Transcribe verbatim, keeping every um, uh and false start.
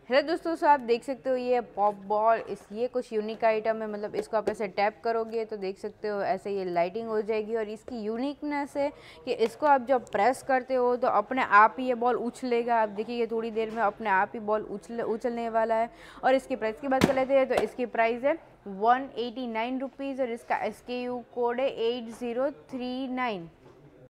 Hello दोस्तों, सो आप देख सकते हो ये पॉप बॉल, इस ये कुछ यूनिक आइटम है। मतलब इसको आप ऐसे टैप करोगे तो देख सकते हो ऐसे ये लाइटिंग हो जाएगी। और इसकी यूनिकनेस है कि इसको आप जब प्रेस करते हो तो अपने आप ही ये बॉल उछलेगा। आप देखिए थोड़ी देर में अपने आप ही बॉल उछल उछलने वाला है। और इसकी प्राइस की बात कर लेते हैं तो इसकी प्राइस है वन एटी नाइन रुपीज़ और इसका एस के यू कोड है एट ज़ीरो थ्री नाइन।